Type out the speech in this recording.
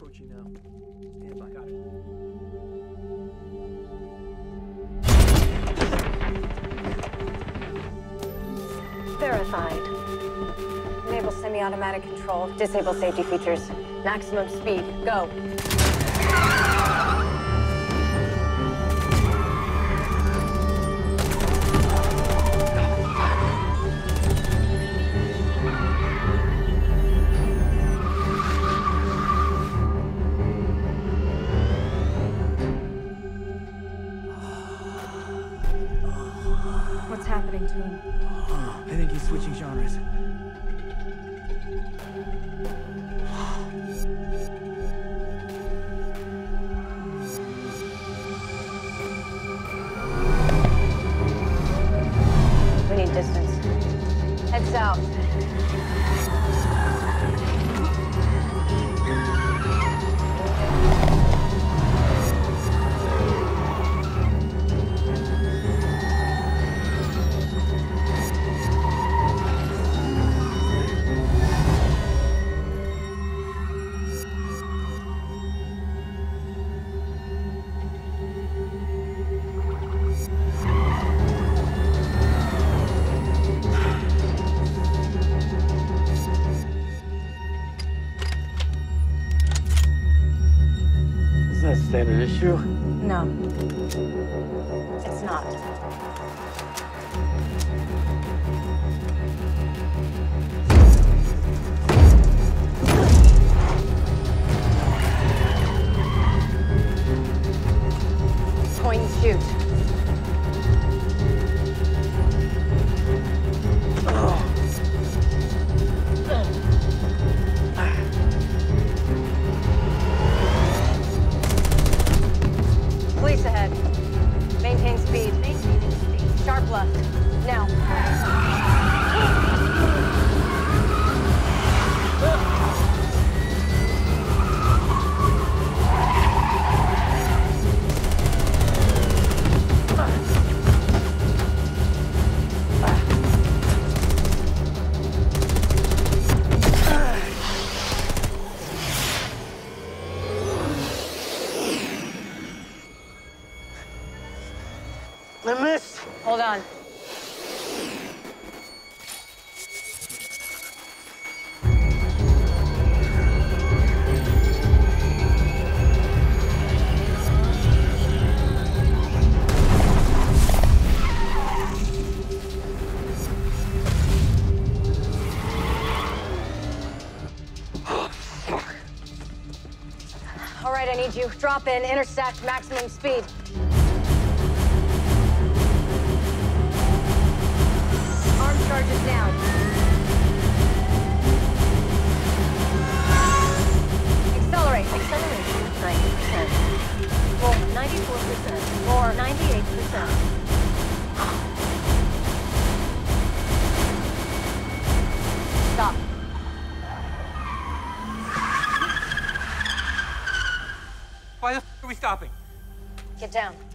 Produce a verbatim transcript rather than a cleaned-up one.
approaching now. Stand by. Got it. Verified. Enable semi-automatic control. Disable safety features. Maximum speed. Go. What's happening to him? I think he's switching genres. We need distance. Head south. Is that a standard issue? No. It's not. Point and shoot. Police ahead. Maintain speed. Maintaining speed. Sharp left. Now. I missed! Hold on. All right, I need you. Drop in, intersect, maximum speed. Arm charges now. Accelerate. Acceleration, ninety percent. More. ninety-four percent. More. ninety-eight percent. Stop. Why the f are we stopping? Get down.